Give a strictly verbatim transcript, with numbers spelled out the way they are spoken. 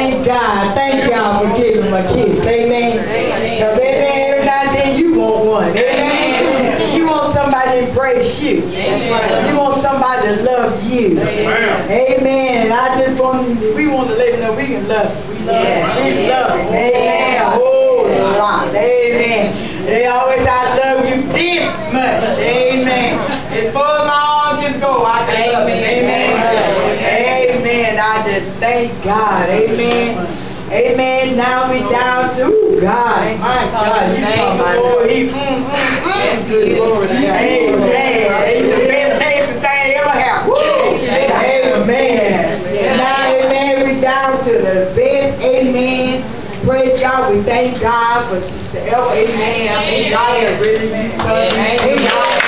thank God. Thank y'all for giving my kids. Amen. So, baby, every now and then you want one. Amen. You want somebody to embrace you. You want somebody to love you. Amen. I just want, we want to let them know we can love you. We love you. We love you. Amen. A whole lot. Amen. They always, I love you this much. Amen. As far as my arms can go, I can love you. Amen. Amen. I just thank God. Amen. Amen. Now we down to ooh, God. My God. You talking about Lord. He, mm, mm, mm. Good Lord. Amen. He's the best tasting thing ever happened. Woo. Amen. Now, amen. We down to the best. Amen. Praise God. We thank God for Sister L. Amen. I mean, God has really used her. Amen.